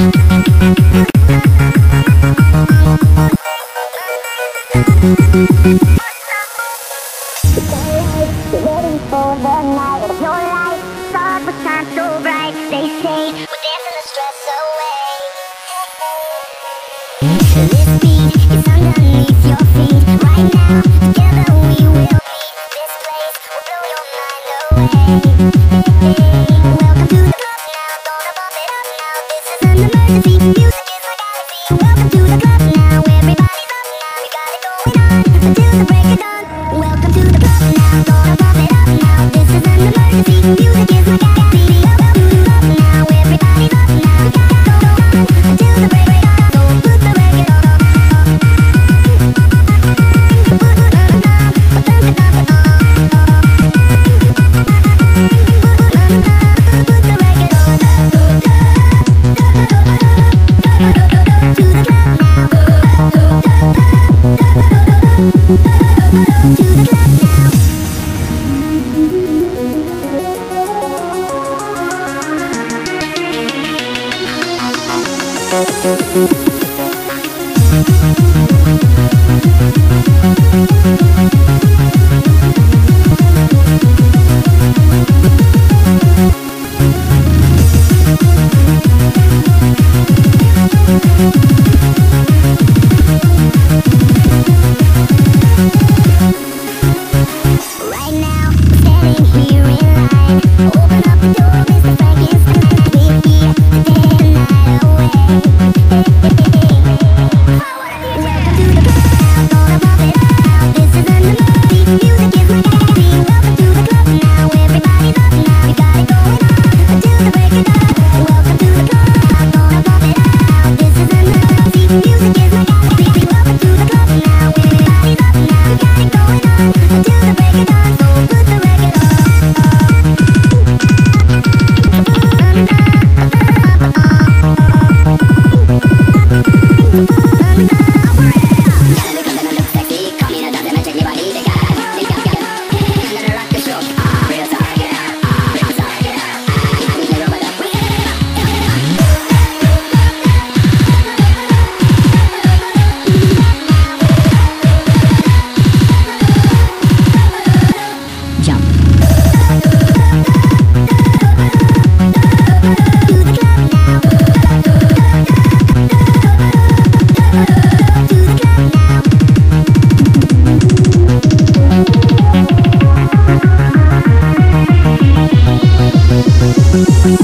Waiting for the night of your life. Stars will shine so bright. They say we're dancing the stress away. This beat is underneath your feet. Right now, together we will meet. This place will blow your mind away. Welcome to the club now. Gonna bump it up now. This is an emergency. Music is my galaxy. Welcome to the club now. Everybody's up now. You got it going on until the break of dawn. Welcome to the club now. Gonna bump it up now. This is an emergency. Music is my galaxy. Welcome to the club now. Everybody's up now. You got it going on until the break of dawn. So put the record on. Right now, standing here in line. Open up the door, Mr. Frankenstein. We're here to take the night away. Welcome to the club now, gonna bump it up now. This is an emergency, music is my galaxy. Welcome to the club now, everybody's up now. You got it going on until the break of dawn. Welcome to the club now, gonna bump it up now. This is an emergency, music is my galaxy. Welcome to the club now, everybody's up now. You got it going on until the break of dawn. So put the record on. We'll be right back.